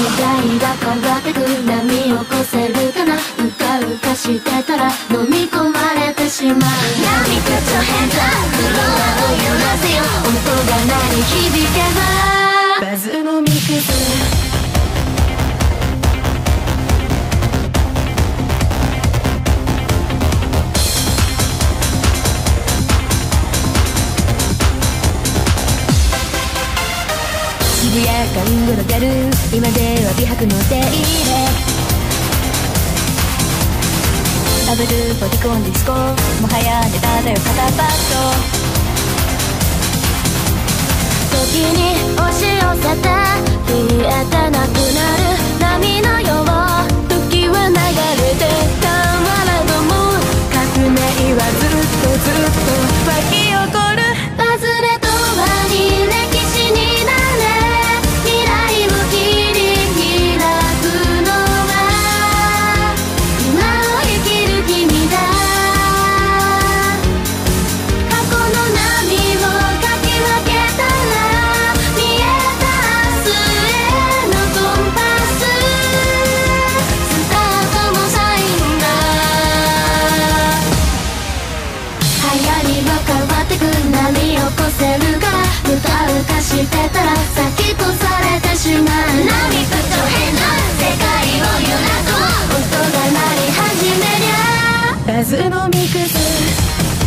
代が変わってく波を越せるかな。うかうかしてたら飲み込まれてしまう。波と変だフロアを揺らせよ。音が鳴り響けばバズのミックス。渋谷感動のギャル今では美白の手入れダブルボディコンディスコもはやネタだよ肩パッド時に押し寄せて消えてなくなる波のよう時は流れてたわらども革命はずっと湧き起こるバズレとはに歴史になれしてたら先越されてしまう。波と変な世界を揺らそう音が鳴り始めりゃバズのミックス。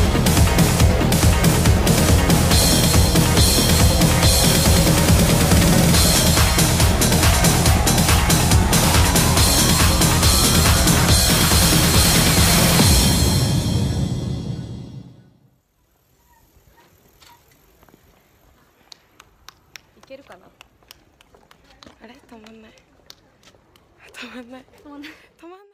いけるかな。あれ止まんない止まんない止まんない止まんない。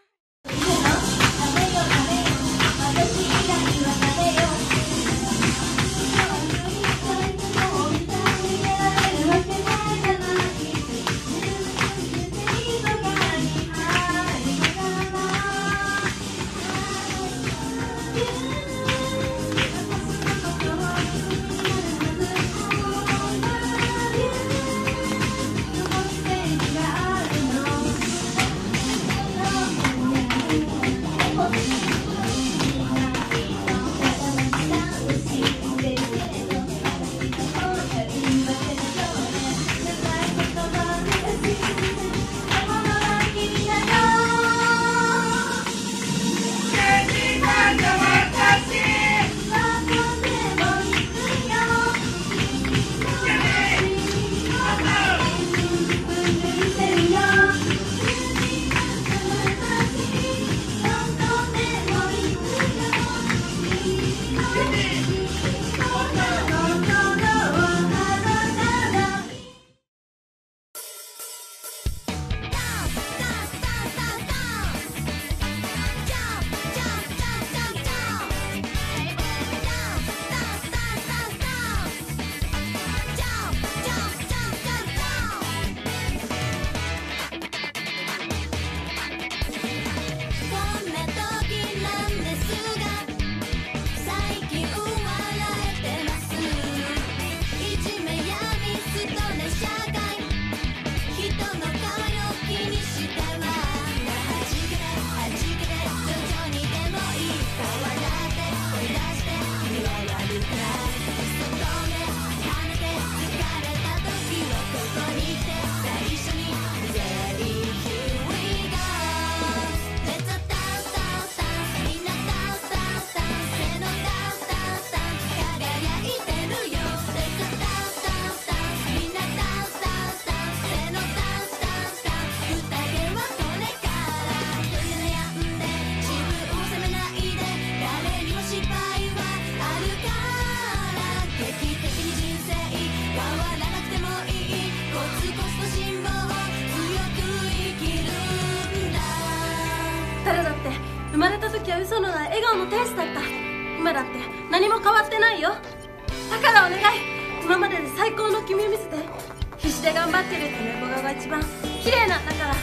生まれた時は嘘のない笑顔の天使だった。今だって何も変わってないよ。だからお願い、今までで最高の君を見せて。必死で頑張ってるって猫顔が一番綺麗なんだから。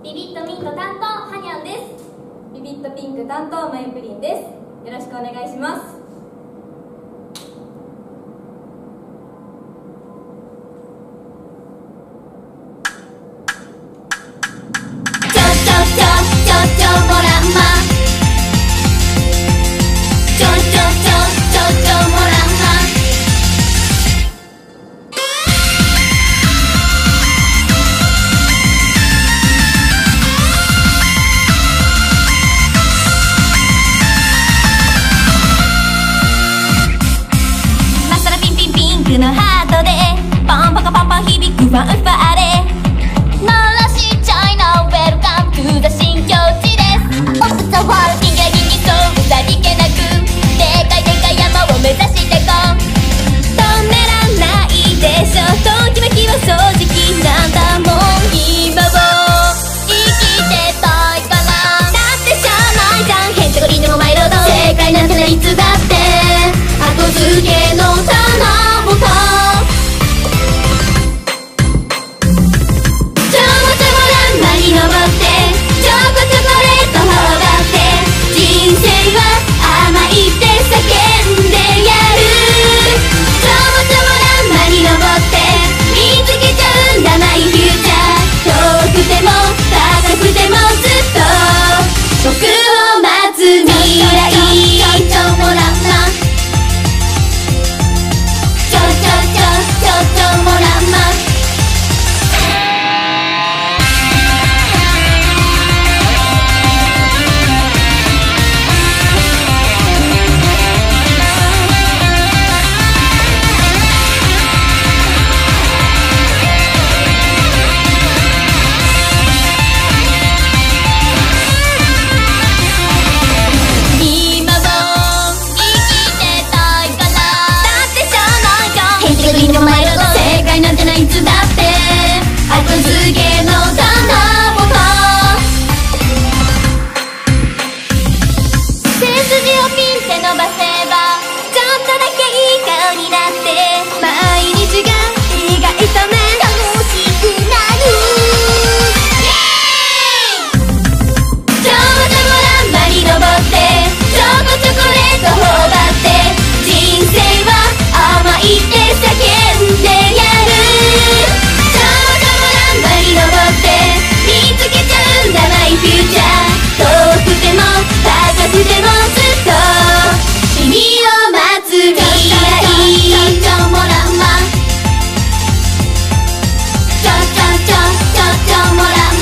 ビビットミント担当はにゃんです。 ビビットピンク担当まゆプリンです。よろしくお願いします。 モランマちょモランママサラピンピンピンクのハートでパンパカパンパン響くファンファーレ鳴らしちゃいなウェルカムトゥザ新境地ですオッサワールギンギャギンギそうさりげなくでかい山を目指してこう止めらないでしょときめきは正直なんだもん今を生きてたいからだってしゃあないじゃんへんてこりんでもマイロード正解なんてないいつだって後付けの棚ぼた登ってチョコチョコレート頬張って人生は甘いって叫んでやるちょもちょもらんまに登って見つけちゃうんだマイフューチャー遠くても高くてもずっと僕を待つ未来ちょもらんまちょもらんまなんてないいつだって後付けの棚ぼた背筋をピンって伸ばせばちょっとだけいい顔になって毎日が意外とね楽しくなるちょもちょもらんまに登ってチョコチョコレート頬張って人生は甘いって叫んでやる登って見つけちゃうんだマイフューチャー遠くても高くてもずっと君を待つ未来ちょもらんまちょもらんま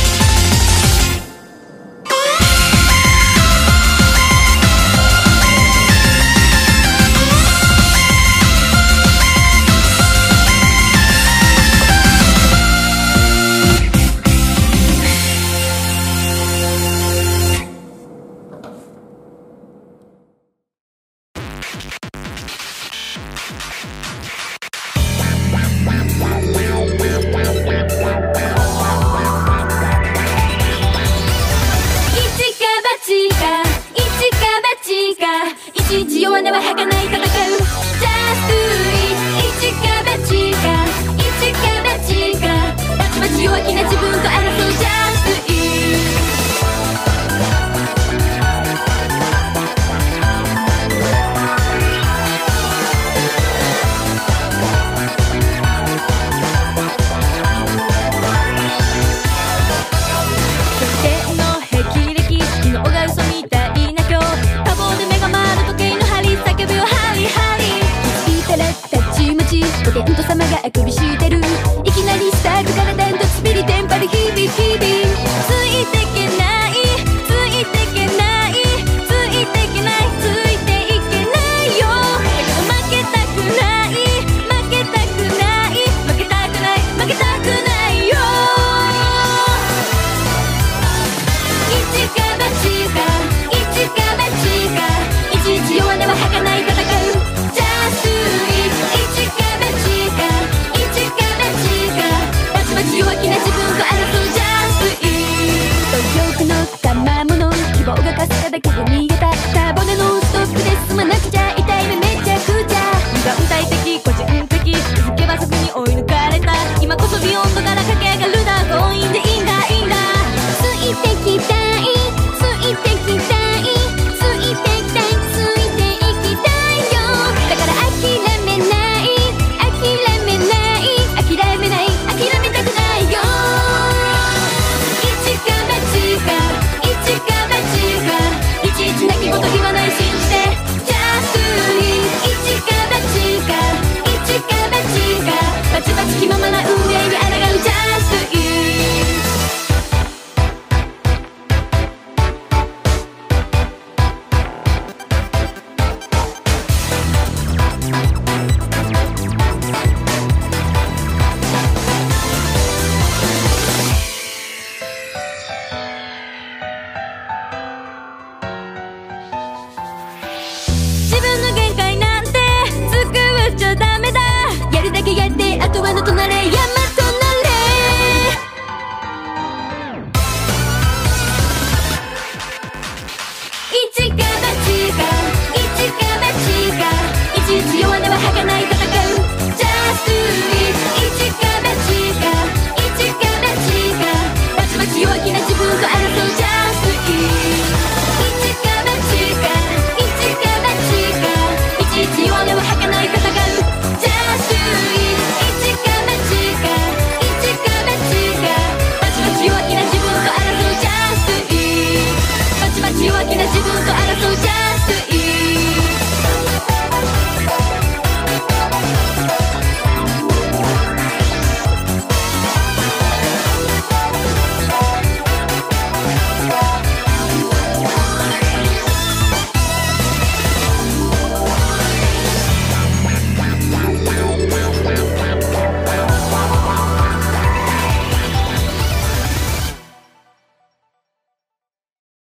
弱音は儚い戦う Just do it 一か八かバチバチ弱気な自分と争う Just do it 時計の霹靂昨日が嘘みたいな今日多忙で目が回る時計の針叫ぶよハリハリ気づいたらたちまちお天道様があくびしてるいきなりスタートからだんとスピリテンパル日々ついてけないついてけないついてけないついていけないよ負けたくない負けたくない負けたくない負けたくないよ一か八か一か八かいちいち弱音は儚い戦う Just do it 一か八か一か 「